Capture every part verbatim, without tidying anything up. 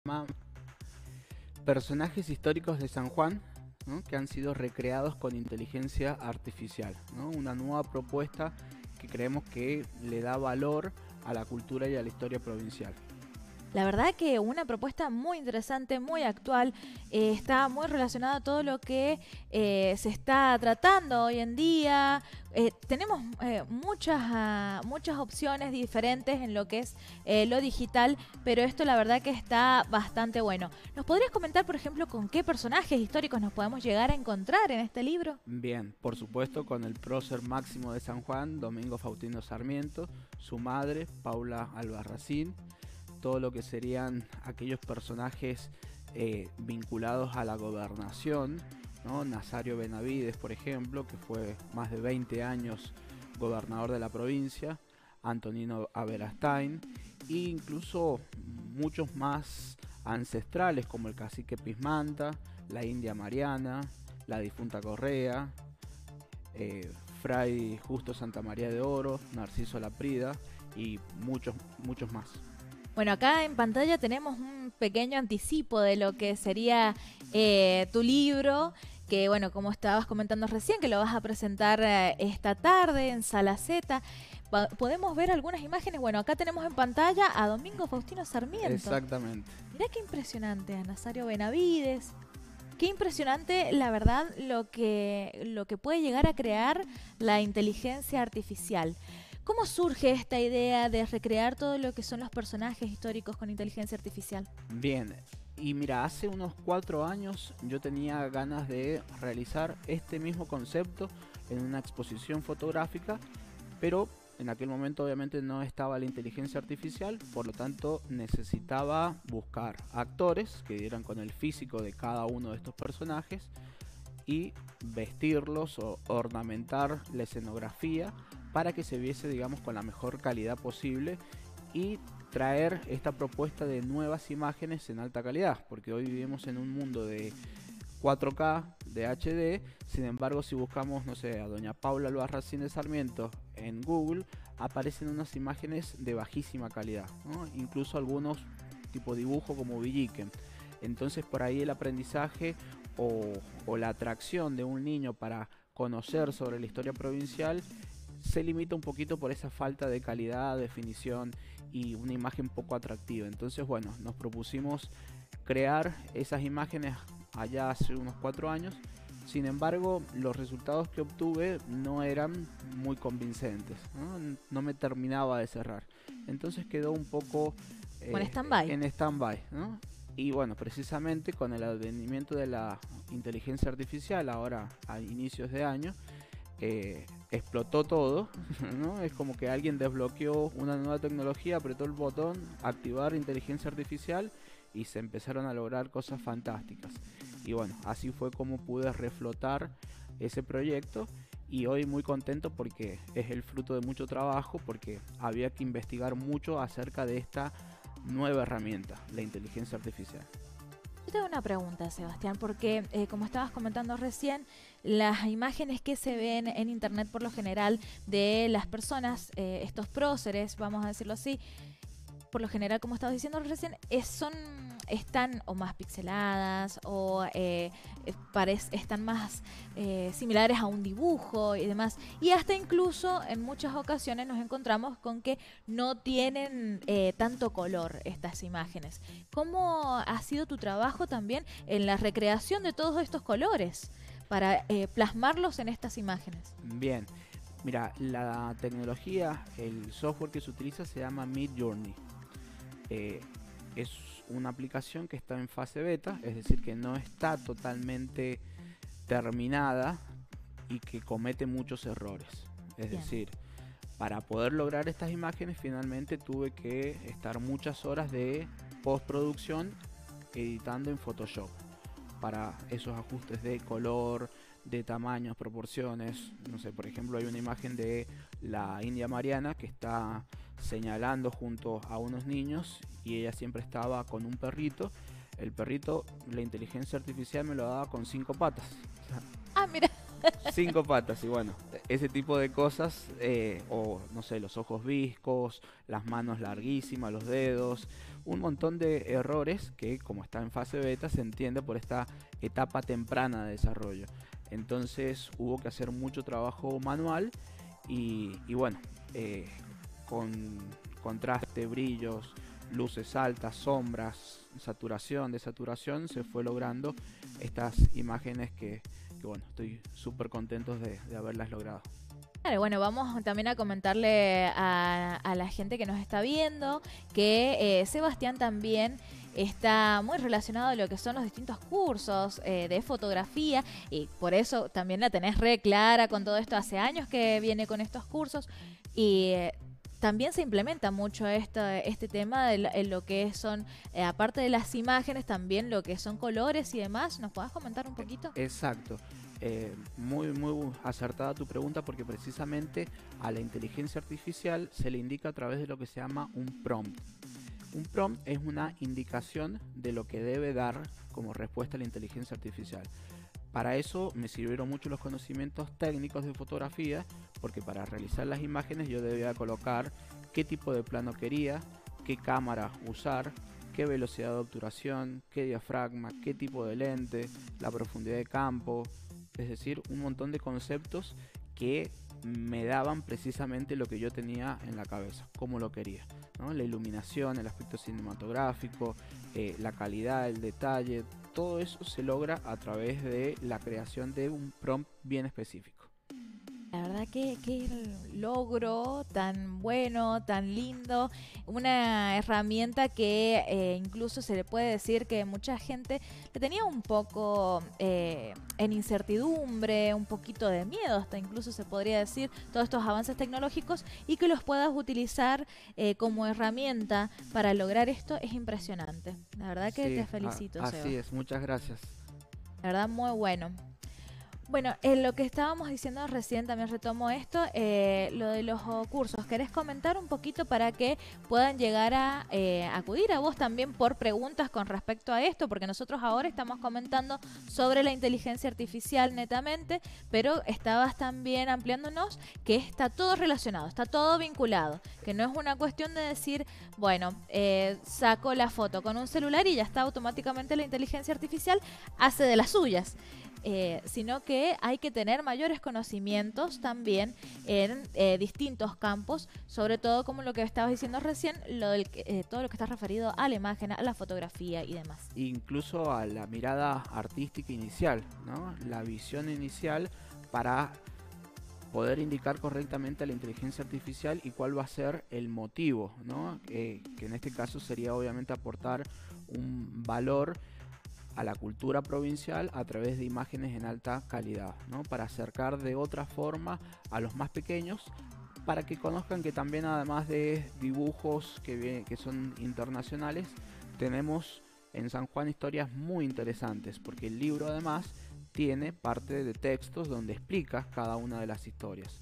llama Personajes históricos de San Juan, ¿no? Que han sido recreados con inteligencia artificial, ¿no? Una nueva propuesta que creemos que le da valor a la cultura y a la historia provincial. La verdad que una propuesta muy interesante, muy actual, eh, está muy relacionada a todo lo que eh, se está tratando hoy en día. Eh, tenemos eh, muchas, ah, muchas opciones diferentes en lo que es eh, lo digital, pero esto la verdad que está bastante bueno. ¿Nos podrías comentar, por ejemplo, con qué personajes históricos nos podemos llegar a encontrar en este libro? Bien, por supuesto con el prócer máximo de San Juan, Domingo Faustino Sarmiento, su madre, Paula Albarracín, todo lo que serían aquellos personajes eh, vinculados a la gobernación, ¿no? Nazario Benavides, por ejemplo, que fue más de veinte años gobernador de la provincia, Antonino Aberastain, e incluso muchos más ancestrales como el cacique Pismanta, la India Mariana, la difunta Correa, eh, Fray Justo Santa María de Oro, Narciso Laprida y muchos, muchos más. Bueno, acá en pantalla tenemos un pequeño anticipo de lo que sería eh, tu libro, que bueno, como estabas comentando recién, que lo vas a presentar eh, esta tarde en Sala Z. Pa- Podemos ver algunas imágenes. Bueno, acá tenemos en pantalla a Domingo Faustino Sarmiento. Exactamente. Mirá qué impresionante, a Nazario Benavides. Qué impresionante, la verdad, lo que, lo que puede llegar a crear la inteligencia artificial. ¿Cómo surge esta idea de recrear todo lo que son los personajes históricos con inteligencia artificial? Bien, y mira, hace unos cuatro años yo tenía ganas de realizar este mismo concepto en una exposición fotográfica, pero en aquel momento obviamente no estaba la inteligencia artificial, por lo tanto necesitaba buscar actores que dieran con el físico de cada uno de estos personajes y vestirlos o ornamentar la escenografía para que se viese, digamos, con la mejor calidad posible y traer esta propuesta de nuevas imágenes en alta calidad, porque hoy vivimos en un mundo de cuatro K, de H D. Sin embargo, si buscamos, no sé, a doña Paula Albarracín de Sarmiento en Google, aparecen unas imágenes de bajísima calidad, ¿no? Incluso algunos tipo dibujo como Villiquen. Entonces por ahí el aprendizaje o, o la atracción de un niño para conocer sobre la historia provincial se limita un poquito por esa falta de calidad, definición y una imagen poco atractiva. Entonces, bueno, nos propusimos crear esas imágenes allá hace unos cuatro años. Sin embargo, los resultados que obtuve no eran muy convincentes, ¿no? No me terminaba de cerrar. Entonces quedó un poco Bueno, eh, stand-by. en stand-by, ¿no? Y bueno, precisamente con el advenimiento de la inteligencia artificial, ahora a inicios de año, eh, explotó todo, ¿no? Es como que alguien desbloqueó una nueva tecnología, apretó el botón, activar inteligencia artificial y se empezaron a lograr cosas fantásticas. Y bueno, así fue como pude reflotar ese proyecto y hoy muy contento porque es el fruto de mucho trabajo, porque había que investigar mucho acerca de esta nueva herramienta, la inteligencia artificial. Yo tengo una pregunta, Sebastián, porque eh, como estabas comentando recién, las imágenes que se ven en internet por lo general de las personas, eh, estos próceres, vamos a decirlo así, por lo general, como estabas diciendo recién, es- son, están o más pixeladas o eh, eh, parec- están más eh, similares a un dibujo y demás. Y hasta incluso en muchas ocasiones nos encontramos con que no tienen eh, tanto color estas imágenes. ¿Cómo ha sido tu trabajo también en la recreación de todos estos colores para eh, plasmarlos en estas imágenes? Bien, mira, la tecnología, el software que se utiliza se llama Midjourney. Eh, es una aplicación que está en fase beta, es decir, que no está totalmente terminada y que comete muchos errores. Es Bien. decir, para poder lograr estas imágenes finalmente tuve que estar muchas horas de postproducción editando en Photoshop para esos ajustes de color, de tamaños, proporciones. No sé, por ejemplo, hay una imagen de la India Mariana que está señalando junto a unos niños y ella siempre estaba con un perrito. El perrito, la inteligencia artificial me lo daba con cinco patas. Ah, mira. Cinco patas y bueno, ese tipo de cosas, eh, o no sé, los ojos viscos, las manos larguísimas, los dedos, un montón de errores que, como está en fase beta, se entiende por esta etapa temprana de desarrollo. Entonces hubo que hacer mucho trabajo manual y, y bueno, eh, con contraste, brillos, luces altas, sombras, saturación, desaturación, se fue logrando estas imágenes que, que bueno, estoy súper contento de, de haberlas logrado. Claro, bueno, vamos también a comentarle a, a la gente que nos está viendo que eh, Sebastián también está muy relacionado a lo que son los distintos cursos eh, de fotografía y por eso también la tenés re clara con todo esto. Hace años que viene con estos cursos y eh, también se implementa mucho esto, este tema de lo, en lo que son, eh, aparte de las imágenes, también lo que son colores y demás. ¿Nos podés comentar un poquito? Exacto. Eh, muy, muy acertada tu pregunta porque precisamente a la inteligencia artificial se le indica a través de lo que se llama un prompt. Un prompt es una indicación de lo que debe dar como respuesta a la inteligencia artificial. Para eso me sirvieron mucho los conocimientos técnicos de fotografía, porque para realizar las imágenes yo debía colocar qué tipo de plano quería, qué cámara usar, qué velocidad de obturación, qué diafragma, qué tipo de lente, la profundidad de campo, es decir, un montón de conceptos que me daban precisamente lo que yo tenía en la cabeza, cómo lo quería, ¿no? La iluminación, el aspecto cinematográfico, eh, la calidad, el detalle, todo eso se logra a través de la creación de un prompt bien específico. La verdad que, que logro tan bueno, tan lindo, una herramienta que eh, incluso se le puede decir que mucha gente le tenía un poco eh, en incertidumbre, un poquito de miedo, hasta incluso se podría decir, todos estos avances tecnológicos y que los puedas utilizar eh, como herramienta para lograr esto es impresionante. La verdad que Sí, te felicito, a, Seba. así es, muchas gracias. La verdad muy bueno. Bueno, en lo que estábamos diciendo recién también retomo esto, eh, lo de los oh, cursos. ¿Querés comentar un poquito para que puedan llegar a eh, acudir a vos también por preguntas con respecto a esto? Porque nosotros ahora estamos comentando sobre la inteligencia artificial netamente, pero estabas también ampliándonos que está todo relacionado, está todo vinculado, que no es una cuestión de decir, bueno, eh, saco la foto con un celular y ya está automáticamente la inteligencia artificial, hace de las suyas. Eh, sino que hay que tener mayores conocimientos también en eh, distintos campos, sobre todo como lo que estabas diciendo recién, lo del, eh, todo lo que está referido a la imagen, a la fotografía y demás. Incluso a la mirada artística inicial, ¿no? La visión inicial para poder indicar correctamente a la inteligencia artificial y cuál va a ser el motivo, ¿no? Eh, que en este caso sería obviamente aportar un valor a la cultura provincial a través de imágenes en alta calidad, ¿no? Para acercar de otra forma a los más pequeños, para que conozcan que también además de dibujos que, que son internacionales, tenemos en San Juan historias muy interesantes, porque el libro además tiene parte de textos donde explica cada una de las historias.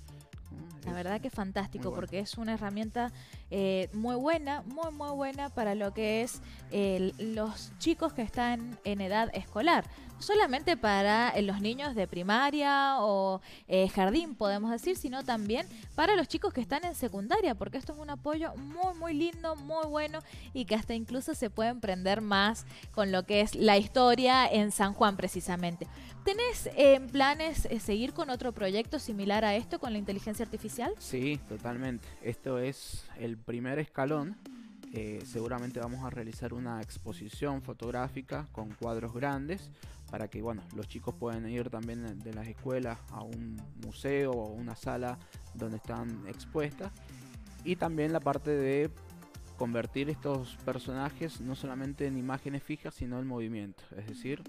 La verdad que es fantástico, bueno, porque es una herramienta eh, muy buena, muy muy buena para lo que es eh, los chicos que están en edad escolar. No solamente para eh, los niños de primaria o eh, jardín, podemos decir, sino también para los chicos que están en secundaria, porque esto es un apoyo muy muy lindo, muy bueno y que hasta incluso se puede emprender más con lo que es la historia en San Juan precisamente. ¿Tenés en eh, planes eh, seguir con otro proyecto similar a esto con la inteligencia artificial? Sí, totalmente. Esto es el primer escalón. Eh, seguramente vamos a realizar una exposición fotográfica con cuadros grandes para que bueno, los chicos puedan ir también de las escuelas a un museo o una sala donde están expuestas, y también la parte de convertir estos personajes no solamente en imágenes fijas sino en movimiento, es decir,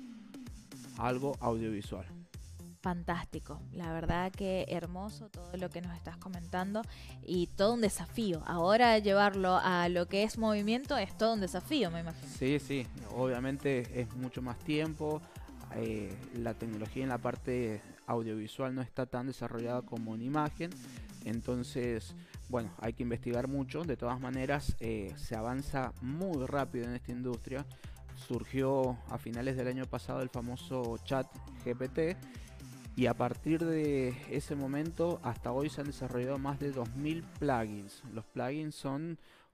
algo audiovisual. Fantástico, la verdad que hermoso todo lo que nos estás comentando y todo un desafío. Ahora llevarlo a lo que es movimiento es todo un desafío, me imagino. Sí, sí, obviamente es mucho más tiempo, eh, la tecnología en la parte audiovisual no está tan desarrollada como en imagen, entonces bueno, hay que investigar mucho. De todas maneras eh, se avanza muy rápido en esta industria. Surgió a finales del año pasado el famoso chat G P T, y a partir de ese momento hasta hoy se han desarrollado más de dos mil plugins. Los plugins son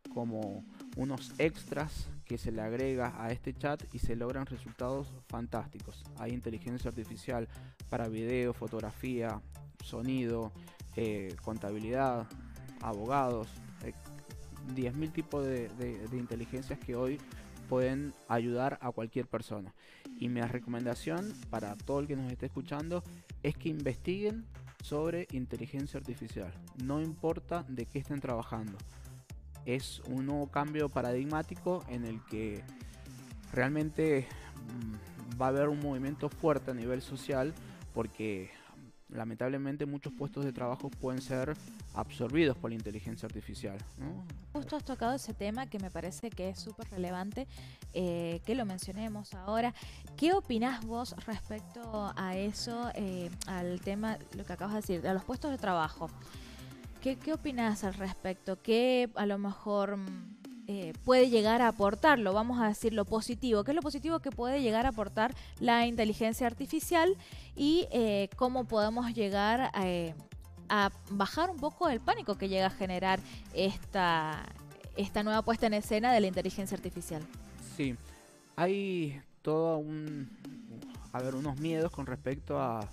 como unos extras que se le agrega a este chat y se logran resultados fantásticos. Hay inteligencia artificial para video, fotografía, sonido, eh, contabilidad, abogados, eh, diez mil tipos de, de, de inteligencias que hoy pueden ayudar a cualquier persona. Y mi recomendación para todo el que nos esté escuchando es que investiguen sobre inteligencia artificial. No importa de qué estén trabajando. Es un nuevo cambio paradigmático en el que realmente mmm, va a haber un movimiento fuerte a nivel social, porque lamentablemente muchos puestos de trabajo pueden ser absorbidos por la inteligencia artificial, ¿no? Justo has tocado ese tema que me parece que es súper relevante, eh, que lo mencionemos ahora. ¿Qué opinás vos respecto a eso, eh, al tema, lo que acabas de decir, a los puestos de trabajo? ¿Qué, qué opinás al respecto? ¿Qué a lo mejor eh, puede llegar a aportarlo? Vamos a decir lo positivo. ¿Qué es lo positivo que puede llegar a aportar la inteligencia artificial? Y eh, cómo podemos llegar a, eh, a bajar un poco el pánico que llega a generar esta, esta nueva puesta en escena de la inteligencia artificial. Sí, hay todo un, a ver, unos miedos con respecto a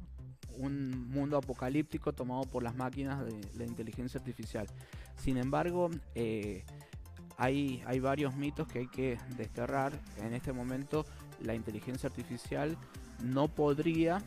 un mundo apocalíptico tomado por las máquinas de la inteligencia artificial. Sin embargo, eh, hay, hay varios mitos que hay que desterrar. En este momento, la inteligencia artificial no podría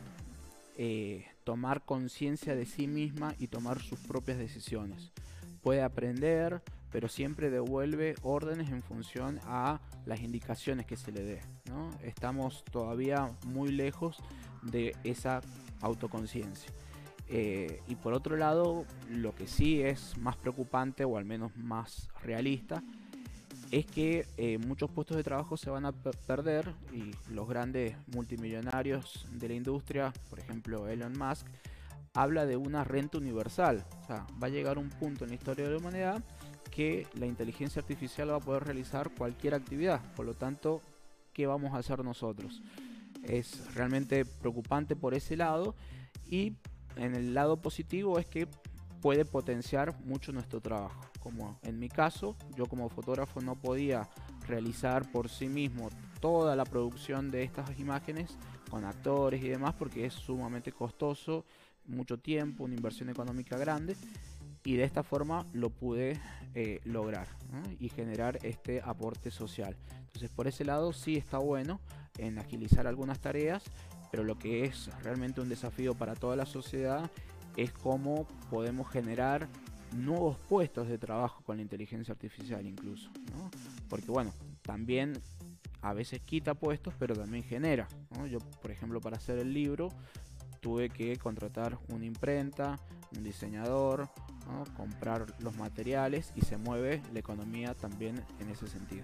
eh, tomar conciencia de sí misma y tomar sus propias decisiones. Puede aprender, pero siempre devuelve órdenes en función a las indicaciones que se le dé, ¿no? Estamos todavía muy lejos de esa autoconciencia. Eh, y por otro lado, lo que sí es más preocupante, o al menos más realista, es que eh, muchos puestos de trabajo se van a per perder, y los grandes multimillonarios de la industria, por ejemplo Elon Musk, habla de una renta universal. O sea, va a llegar un punto en la historia de la humanidad que la inteligencia artificial va a poder realizar cualquier actividad. Por lo tanto, ¿qué vamos a hacer nosotros? Es realmente preocupante por ese lado, y en el lado positivo es que puede potenciar mucho nuestro trabajo. Como en mi caso, yo como fotógrafo no podía realizar por sí mismo toda la producción de estas imágenes con actores y demás, porque es sumamente costoso, mucho tiempo, una inversión económica grande, y de esta forma lo pude eh, lograr, ¿no? Y generar este aporte social. Entonces, por ese lado sí está bueno en agilizar algunas tareas, pero lo que es realmente un desafío para toda la sociedad es cómo podemos generar nuevos puestos de trabajo con la inteligencia artificial incluso, ¿no? Porque bueno, también a veces quita puestos, pero también genera, ¿no? Yo, por ejemplo, para hacer el libro tuve que contratar una imprenta, un diseñador, ¿no? Comprar los materiales, y se mueve la economía también en ese sentido.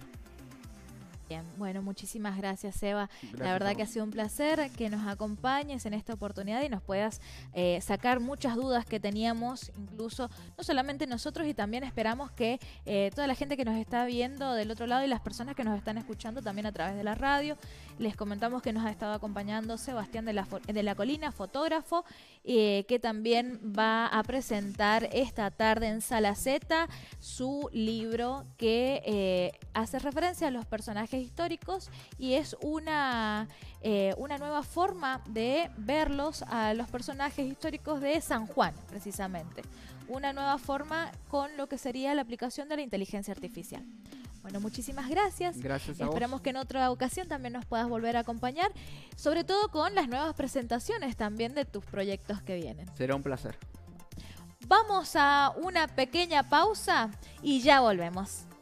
Bien, bueno, muchísimas gracias, Eva. Gracias. La verdad que ha sido un placer que nos acompañes en esta oportunidad y nos puedas eh, sacar muchas dudas que teníamos, incluso no solamente nosotros, y también esperamos que eh, toda la gente que nos está viendo del otro lado y las personas que nos están escuchando también a través de la radio. Les comentamos que nos ha estado acompañando Sebastián de la, de la Colina, fotógrafo, eh, que también va a presentar esta tarde en Sala Z su libro que eh, hace referencia a los personajes históricos, y es una, eh, una nueva forma de verlos a los personajes históricos de San Juan, precisamente. Una nueva forma con lo que sería la aplicación de la inteligencia artificial. Bueno, muchísimas gracias. Gracias a Esperamos vos. que en otra ocasión también nos puedas volver a acompañar, sobre todo con las nuevas presentaciones también de tus proyectos que vienen. Será un placer. Vamos a una pequeña pausa y ya volvemos.